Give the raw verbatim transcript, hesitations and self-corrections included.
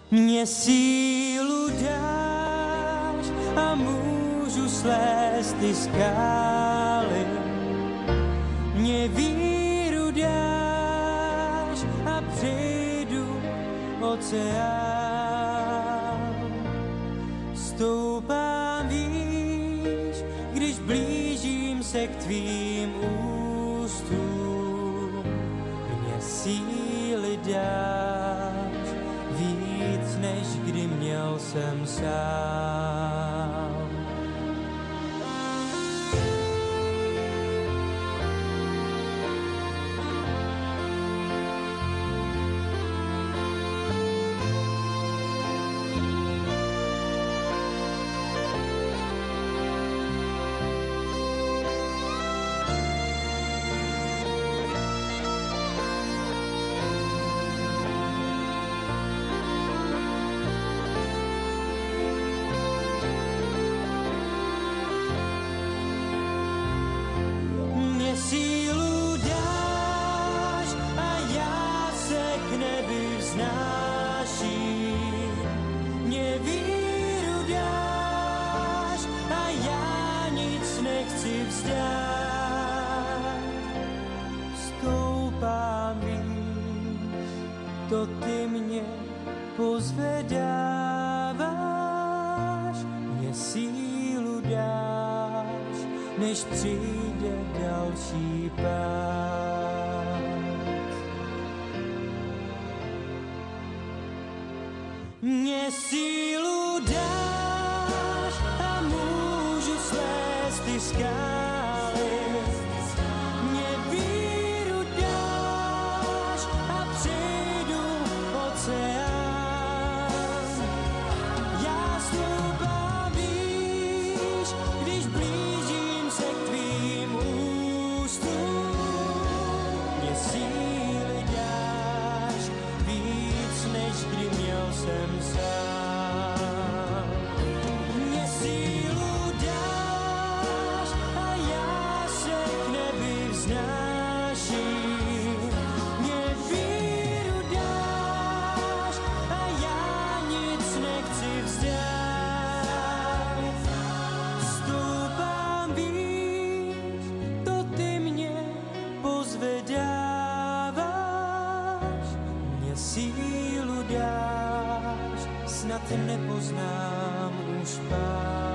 Mně sílu dáš a můžu slést ty skály. Mně víru dáš a přejdu oceán. Stoupám výš, když blížím se k tvým ústům. Mně síly dáš víc, než kdy měl jsem sám. Sílu dáš a já se k nebi vznáším. Mně víru dáš a já nic nechci vzdát. Stoupám výš, to ty mě pozvedáváš. Mně sílu dáš, než přijde další pád. Mně sílu dáš a můžu slést ty skály. Mně víru dáš a přejdu oceán. Já stoupám výš, když blížím se k tvým ústům. Mně síly dáš víc, než kdy měl jsem sám. Mně sílu dáš a já se k nebi vznáším. Mně víru dáš a já nic nechci vzdát. Stoupám výš, to ty mě pozvedáváš. Mně sílu dáš, snad nepoznám už pád.